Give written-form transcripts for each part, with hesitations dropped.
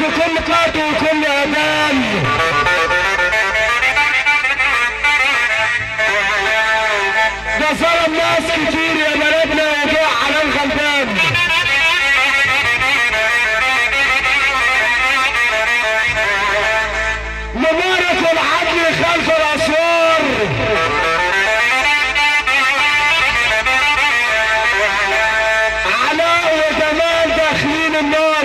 في كل قاط وكل اذان. ده ظلم ناس كتير يا بلدنا وجوع على الغلبان. مبارك والعدل خلف الاسوار. علاء وجمال داخلين النار.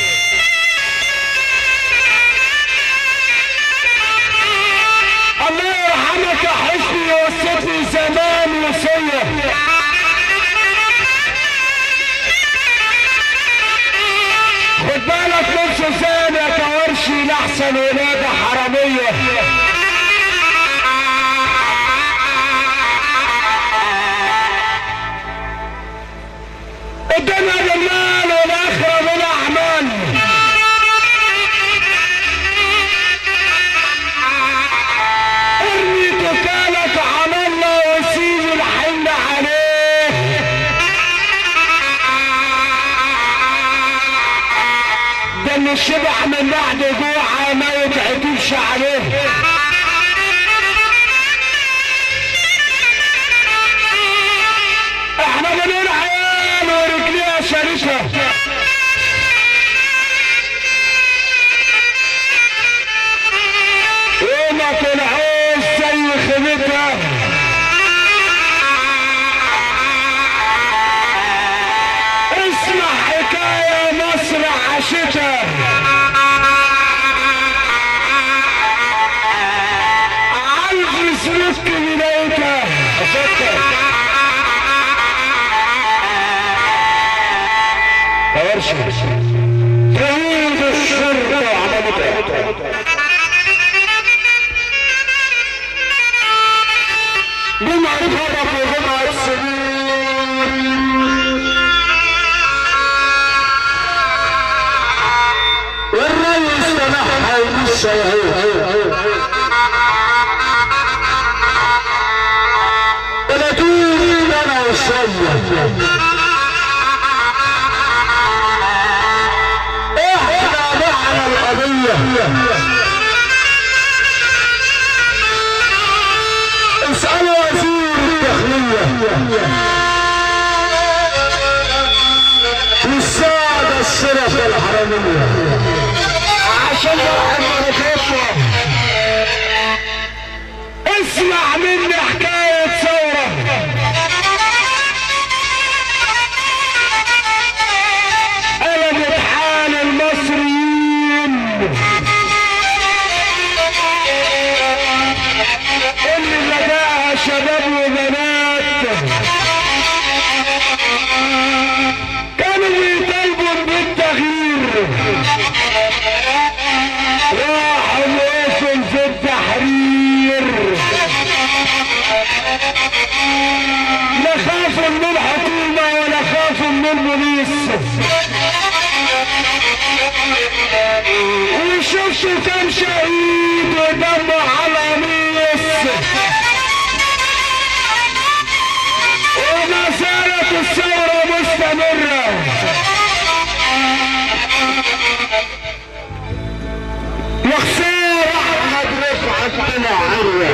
الله يرحمك يا حسني وصتني زمان وصيه. خد بالك من سوسان يا كورشي لاحسن ولاده حراميه. الدنيا بالمال والاخره بالاعمال. ارمي توكالك على الله وسيب الحمل عليه. ده اللي شبع من بعد جوعه ما يتعتبش عليه. احنا بنقول عيال ورجليها شريكه. وما طلعوش زي خيمتها. اسمع حكايه مصر عاشتها. عارف سلوك بدايتها. تعيد الشرطة عملتها. جمعة هدف وجمعة سنين. والرئيس تنحى بالشهيد. 30 سنة وشوية. اسألوا وزير الداخلية والسادة الشرطة الحرامية عشان محمد يشرب. اسمع مني حكاية ثورة. قلبت حال المصريين اللي بدأها شباب وبنات كانوا بيطالبوا بالتغيير. راحوا وقفوا في التحرير. لا خافوا من الحكومة ولا خافوا من البوليس. وشفتوا كم شهيد ودموا على قميص. وما زالت الثورة مستمرة. يا خسارة احمد رفعت طلع عروة.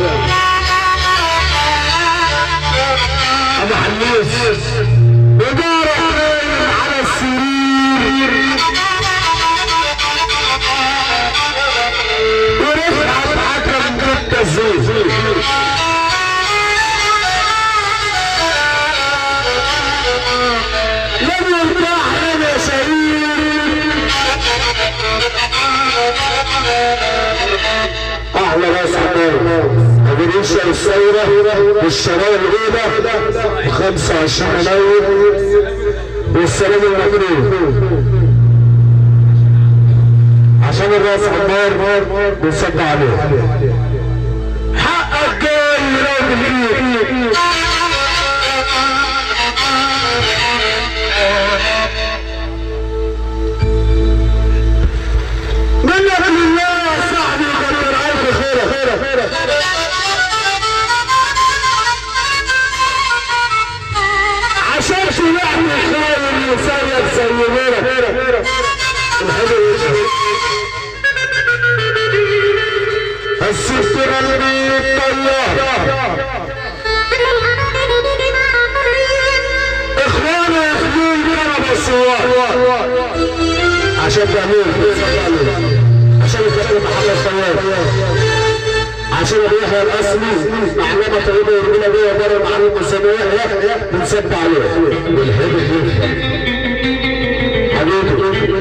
ابو حنيس وجارة على السرير. ورفعت حكم بالتزوير. لم يرتاح لنا سرير. احلى ناس عمال بننشأ الثورة والشرايع الاولى 25 يناير والسلام المبروك عشان الراس عمار بنصدق عليه. حقك جاي لو بالايد. منك لله يا صاحبي كتر الف خيرك. عشان شو نعمل خير ويسير زي غيرك. الحلو اخوانا ياخدون ضرب الصوار عشان تعملوا عشان يتكلم محمد صواب عشان يحيى الاصلي معلمه طيبه يرمينا بيها بره المعلم اسامه يحيى بنسب عليه والحبيب حبيبي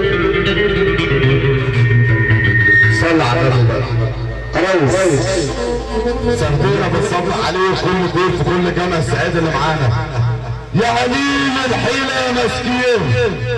صلى على النبي ريس سردينا بنصب عليه كل دول في كل جامع السعيد اللي معانا يا عليم الحيله يا مسكين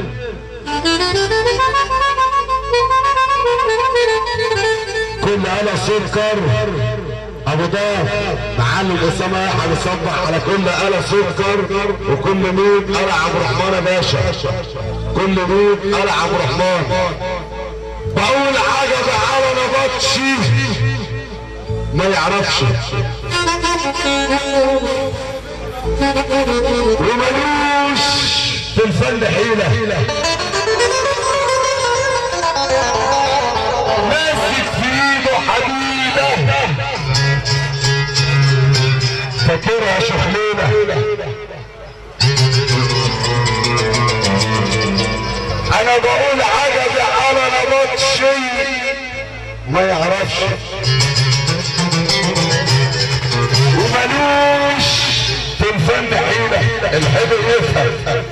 كل آلة سكر ابو ضاف معلم اسامه يحيى بيصبح على كل آلة سكر وكل مين قلع عبد الرحمن يا باشا كل مين قلع عبد الرحمن بقول حاجه تعالى نبطشي ما يعرفش وملوش في الفن حيله ماسك في ايده حديده فاكرها شخليله انا بقول عجبي على نبات شيء ما يعرفش وملوش في الفن حيله الحبر يفهم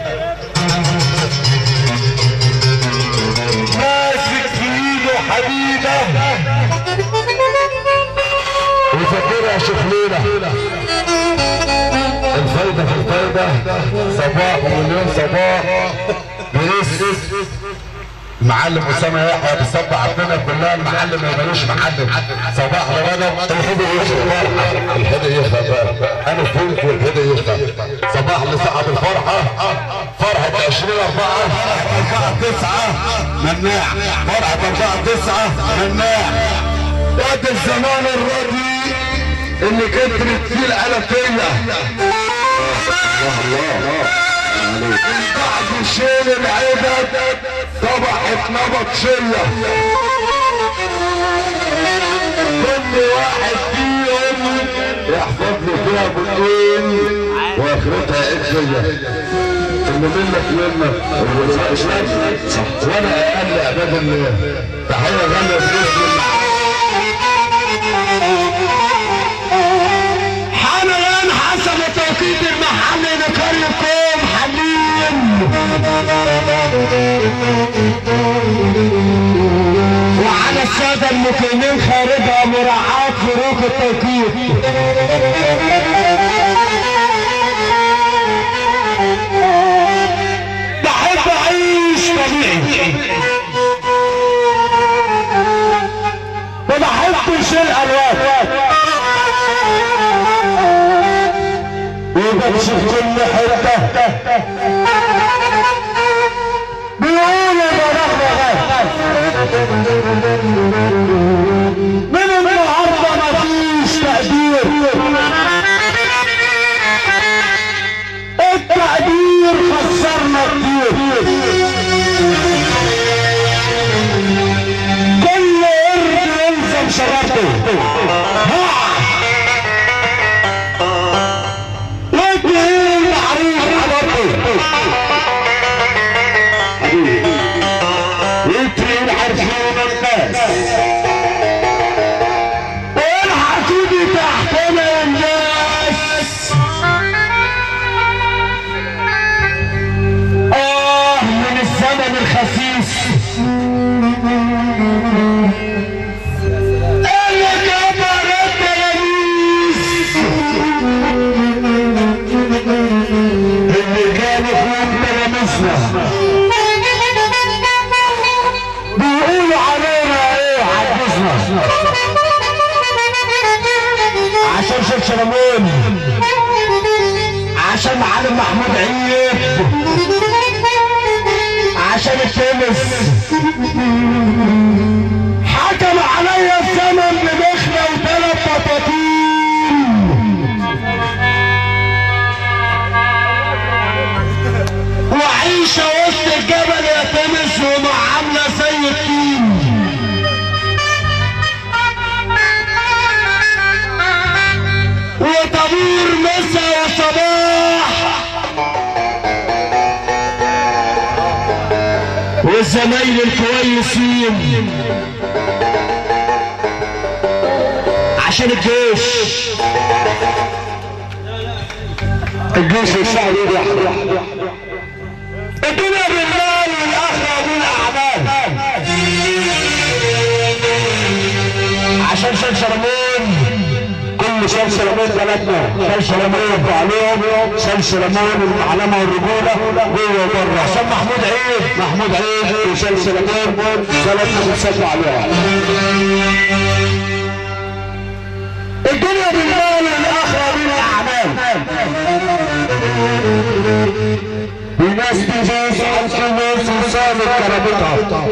ماسك في ايده حديده وفاكرها شخليله الفايده في الفايده صباح ومليون صباح بيس المعلم اسامه يحيى بيصب عبدنا بالله المعلم ما يبقاش معلم صباح لرجب الهدى يخرب الهدى يخرب انا فهمت والهدى يخرب صباح لصاحب الفرحه فرحه 20/4/9 مناع فرحه 4/9 مناع وقت الزمان الرديء اللي كترت فيه الالفيه الله من بعد شيل العدد صبحت نبطشيه كل واحد فيهم يحفظ له فيها بطين واخرتها اجزيه اللي منك وانا اقل عباد الله تحيه غاليه باسم حملان حسب توقيت المحل نكرمكم حليم وعلى الساده المقيمين خارجها مراعاه فروق التوقيت بحب اعيش طبيعي ما بحبش الالوان وبمشي في كل حته بيقولوا برغبغات من النهارده مفيش تقدير التقدير خسرنا كتير كل قرد يلزم شرفته بيقولوا علينا ايه عجزنا عشان شيخ شلمون عشان معلم محمود عيد عشان التونس حكم عليا الزمن بدخله وثلاث بطاطين وعيشه وسط الجبل يا تونس ومعامله زي التين والزمايل الكويسين عشان الجيش والشعب يحضر الدنيا بالمال والاخره بالاعمال عشان شلشلمون كل شلشلمون بلدنا شلشلمون عليهم شلشلمون المعلمه والرجوله جوه وبره عشان محمود عيد وشلشلمون بلدنا بنصلوا عليها الدنيا بالمال والاخره بالاعمال وناس تجوز عن فلوس وصامت كرامتها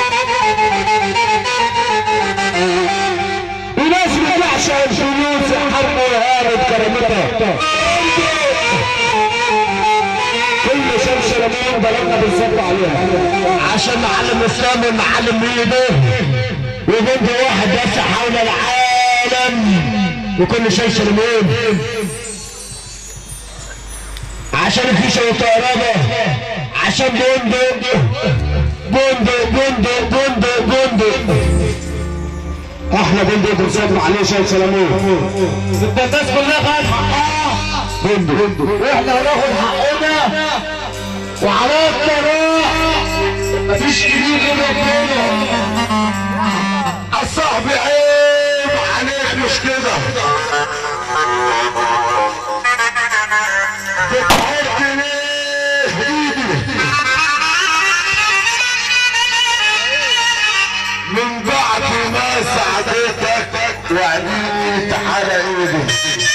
وناس بتعشق الفلوس وحرب وهارب كرامتها كل شلشلمون بلدنا بنصب عليها عشان معلم اسلام والمعلم ميدو وبنت واحد بس حول العالم وكل شلشلمون عشان الفيشه والطيرانه عشان بندق احنا بندق بنصبر عليه شلشلمون الناس كلها خدت حقها بندق واحنا هناخد حقنا وعلى الطريق مفيش كبير غير ربنا الصاحب عيب عليك مش كده من بعد ما ساعدتك وعديت على ايدي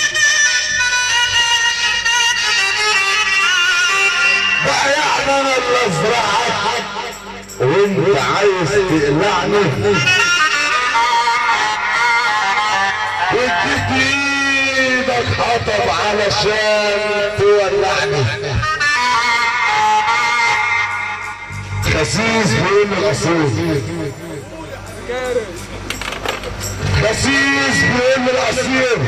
بقى يعني انا اللي ازرعك وانت عايز تقلعني اديت ايدك حطب علشان تولعني خسيس بيقول الأصيل خسيس بيقول الأصيل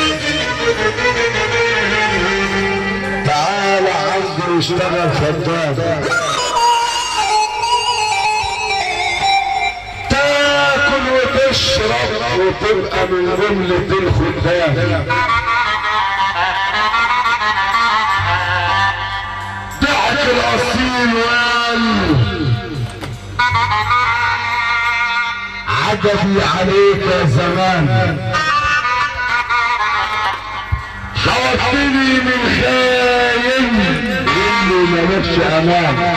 تعال عندي واشتغل خدام تاكل وتشرب وتبقى من جملة الخدام ضحك الأصيل عجبي عليك زمان حوطني من خاين اللي مالكش امان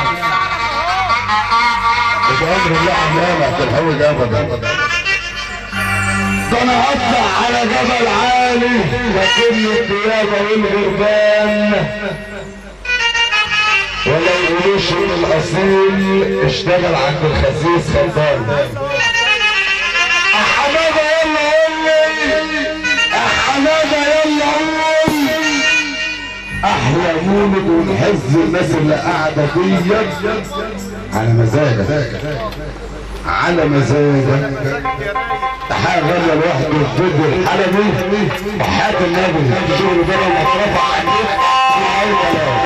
مش عمر الله عمرنا تتحول ابدا ده انا هطلع على جبل عالي لكن الديابه والغربان ولا يقولوش ان الاصيل اشتغل عند الخسيس خلطان حماده يلا قولي حماده يلا قولي احلى مولد ونحز الناس اللي قاعده ديت على مزاجك على مزاجك حاجه غاليه لوحده الفيديو الحلبي وحياه النبي الشغل ده لما اترفع عنك